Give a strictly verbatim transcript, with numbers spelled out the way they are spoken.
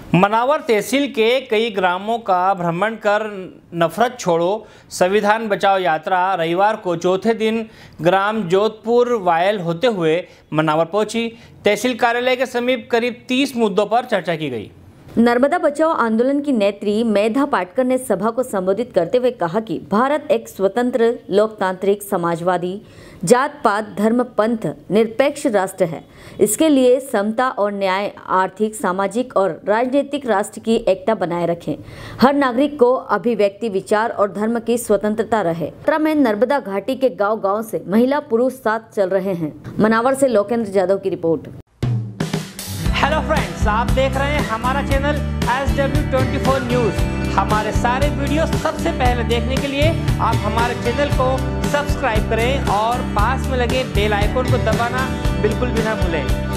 मनावर तहसील के कई ग्रामों का भ्रमण कर नफरत छोड़ो संविधान बचाओ यात्रा रविवार को चौथे दिन ग्राम जोधपुर वायल होते हुए मनावर पहुंची। तहसील कार्यालय के समीप करीब तीस मुद्दों पर चर्चा की गई। नर्मदा बचाओ आंदोलन की नेत्री मेधा पाटकर ने सभा को संबोधित करते हुए कहा कि भारत एक स्वतंत्र, लोकतांत्रिक, समाजवादी, जात पात, धर्म, पंथ निरपेक्ष राष्ट्र है। इसके लिए समता और न्याय, आर्थिक, सामाजिक और राजनीतिक राष्ट्र की एकता बनाए रखें। हर नागरिक को अभिव्यक्ति, विचार और धर्म की स्वतंत्रता रहे। यात्रा में नर्मदा घाटी के गांव-गांव से महिला पुरुष साथ चल रहे हैं। मनावर से लोकेंद्र यादव की रिपोर्ट। हेलो फ्रेंड्स, आप देख रहे हैं हमारा channel S W twenty four news. हमारे सारे वीडियो सबसे पहले देखने के लिए आप हमारे चैनल को सब्सक्राइब करें और पास में लगे बेल आइकन को दबाना बिल्कुल भी ना भूलें।